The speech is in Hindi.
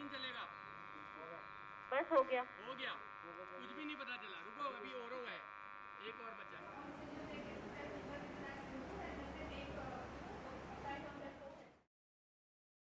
दिन चलेगा? बस हो गया। हो गया, कुछ भी नहीं पता चला। रुको, अभी और है, एक और बचा।